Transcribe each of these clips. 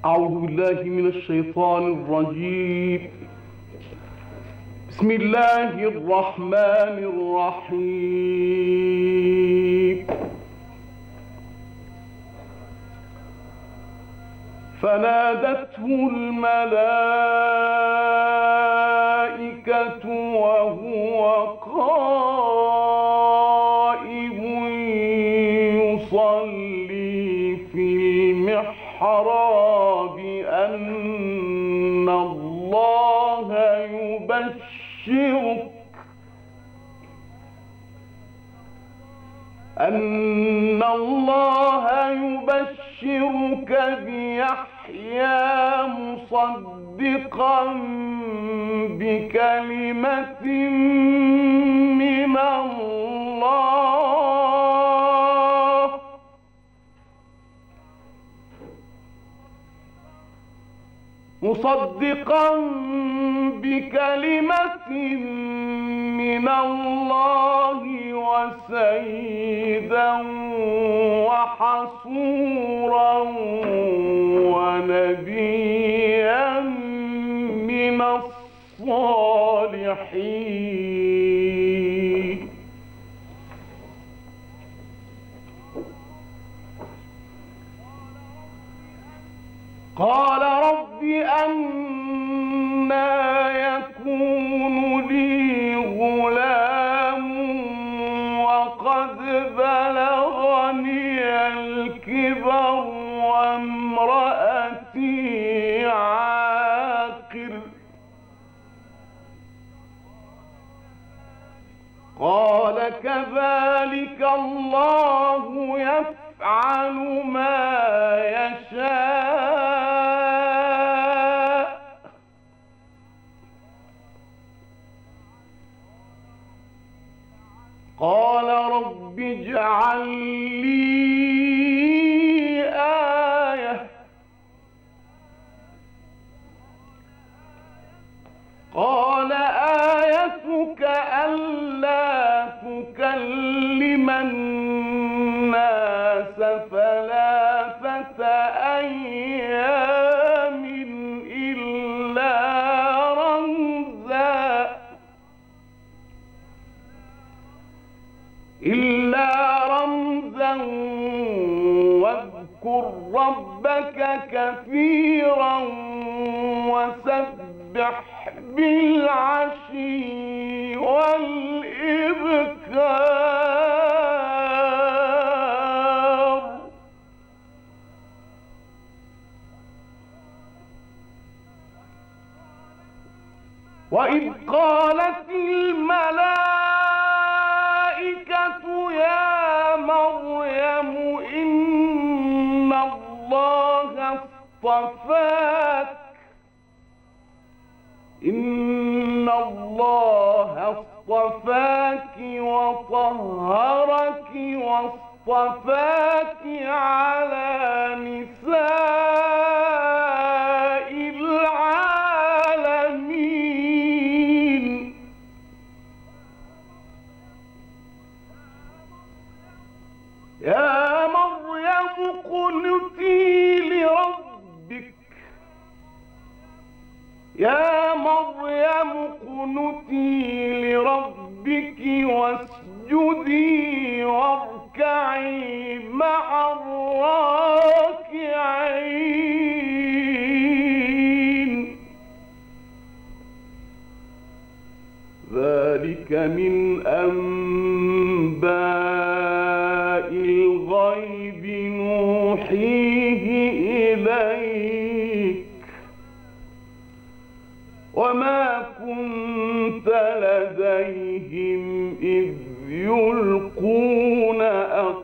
أعوذ بالله من الشيطان الرجيم. بسم الله الرحمن الرحيم. فنادته الملائكة وهو قائم يصلي في المحراب أن الله يبشرك بيحيى مصدقا بكلمة من الله وسيدا وحصورا ونبيا من الصالحين. قال رب أنى يكون لي غلام وقد بلغني الكبر وامرأتي عاقر. قال كذلك الله يفعل ما يشاء. قال رب اجعل لي آية. قال آيتك ألا تكلم الناس ثلاثة أيام إلا رمزا واذكر ربك كثيرا وسبح بالعشي والإبكار. وإذ قالت الملائكة يا مريم إن الله اصطفاك وطهرك واصطفاك على نساء العالمين. يا مريم اقنتي لربك واسجدي واركعي مع الراكعين. ذلك من أنباء الغيب نوحيه إليك وما كنت لديهم إذ يلقون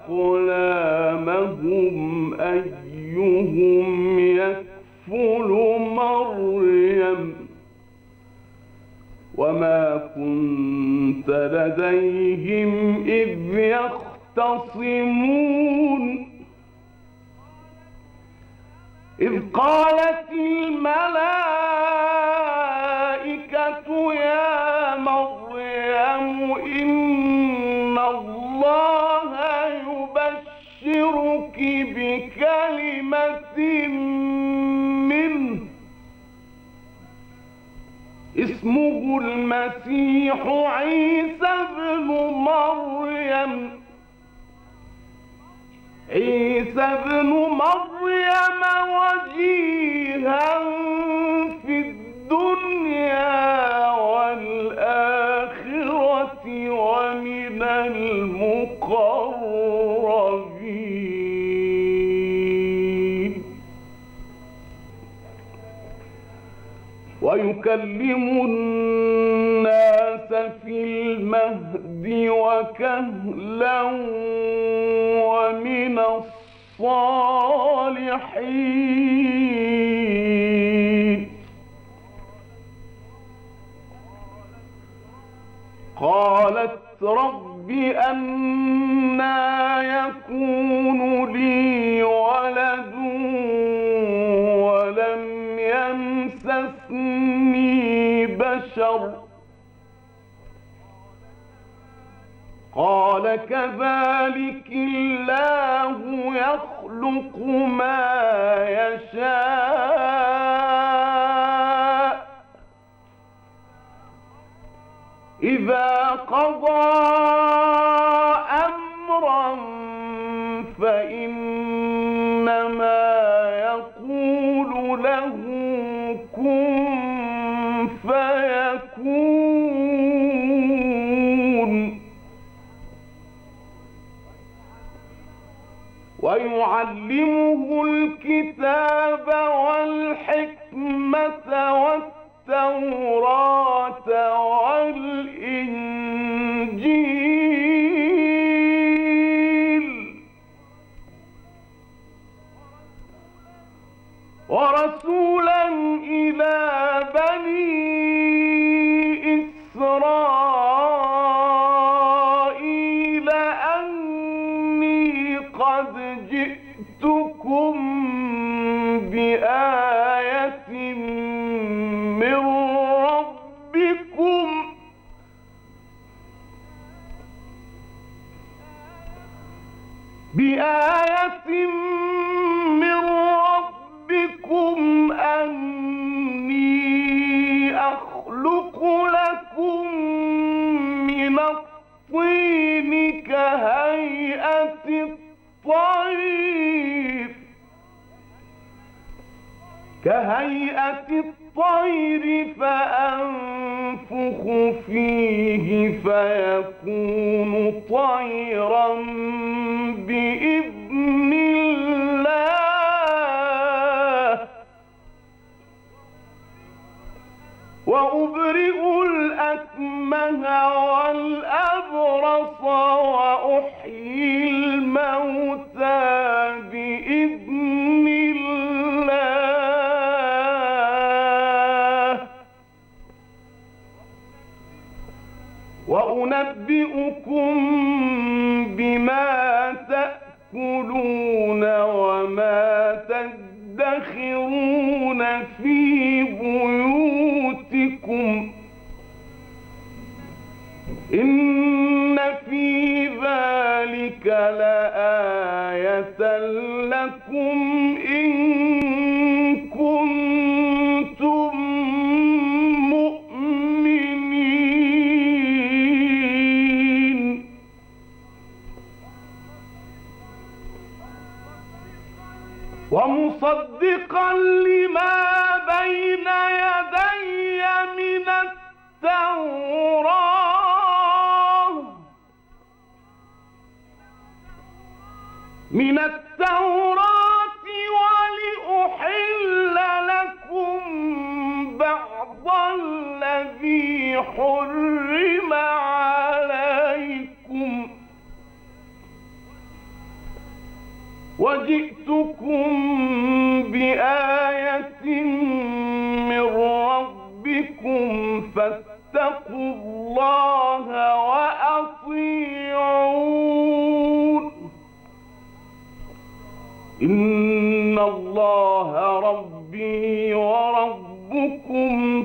أقلامهم أيهم يكفل مريم وما كنت لديهم إذ يختصمون. إذ قالت الملائكة يا مريم إن الله يبشرك بكلمة المسيح عيسى ابن مريم وجيها في الدنيا والآخرة ومن المقربين ويكلم الناس في المهد وكهلا ومن الصالحين قالت رب أنى يكون لي ولد ولم يمسسني بشر قال كذلك الله يخلق ما يشاء إذا قضى أمرا فإنما يقول له كن فيكون ويعلمه الكتاب والحكمة والتوراة والإنجيل ورسولا إلى بني إسرائيل أني قد جئتكم بآية من ربكم أني أخلق لكم من الطين كهيئة الطير فأنفخ فيه فيكون طيرا بإذن الله وأبرئ الأكمه والأبرص وأحيي الموتى بإذن الله وأنبئكم بما تأكلون وما تدخرون في بيوتكم إن في ذلك لآية لكم إن كنتم مؤمنين ومصدقا لما بين يدي من التوراة ولأحل لكم بعض الذي حرم عليكم وجئتكم بآية من ربكم فاتقوا الله وأطيعون إن الله ربي وربكم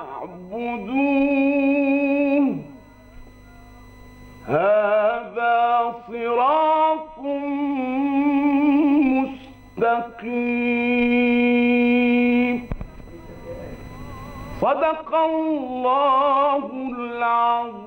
فاعبدوه هذا صراط مستقيم صدق الله العظيم.